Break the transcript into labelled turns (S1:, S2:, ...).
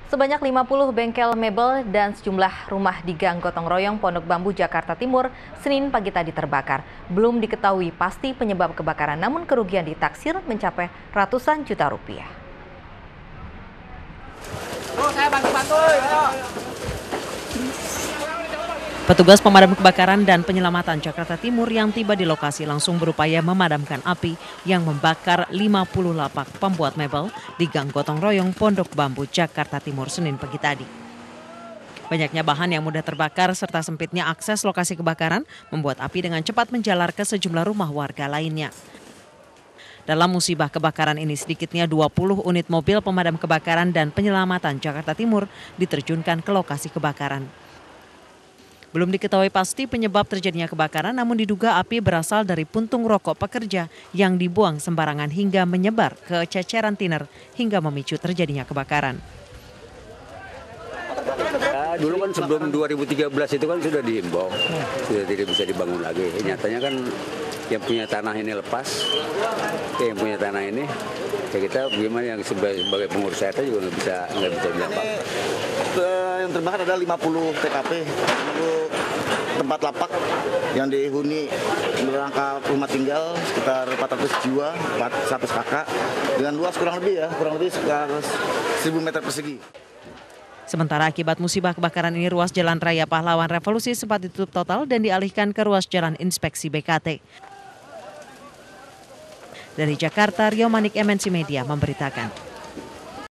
S1: Sebanyak 50 bengkel mebel dan sejumlah rumah di Gang Gotong Royong, Pondok Bambu, Jakarta Timur, Senin pagi tadi terbakar. Belum diketahui pasti penyebab kebakaran, namun kerugian ditaksir mencapai ratusan juta rupiah.
S2: Saya bantu-bantu.
S3: Petugas pemadam kebakaran dan penyelamatan Jakarta Timur yang tiba di lokasi langsung berupaya memadamkan api yang membakar 50 lapak pembuat mebel di Gang Gotong Royong, Pondok Bambu, Jakarta Timur, Senin pagi tadi. Banyaknya bahan yang mudah terbakar serta sempitnya akses lokasi kebakaran membuat api dengan cepat menjalar ke sejumlah rumah warga lainnya. Dalam musibah kebakaran ini sedikitnya 20 unit mobil pemadam kebakaran dan penyelamatan Jakarta Timur diterjunkan ke lokasi kebakaran. Belum diketahui pasti penyebab terjadinya kebakaran, namun diduga api berasal dari puntung rokok pekerja yang dibuang sembarangan hingga menyebar ke ceceran tiner hingga memicu terjadinya kebakaran.
S4: Ya, dulu kan sebelum 2013 itu kan sudah diimbau, sudah tidak bisa dibangun lagi. Nyatanya kan yang punya tanah ini lepas, yang punya tanah ini, ya kita bagaimana yang sebagai pengurus RT juga nggak bisa bilang apa.
S5: Yang terbakar ada 50 TKP, 50 tempat lapak yang dihuni merangkap rumah tinggal sekitar 400 jiwa, 100 kakak, dengan luas kurang lebih sekitar 1000 meter persegi.
S3: Sementara akibat musibah kebakaran ini, ruas Jalan Raya Pahlawan Revolusi sempat ditutup total dan dialihkan ke ruas Jalan Inspeksi BKT. Dari Jakarta, Rio Manik, MNC Media memberitakan.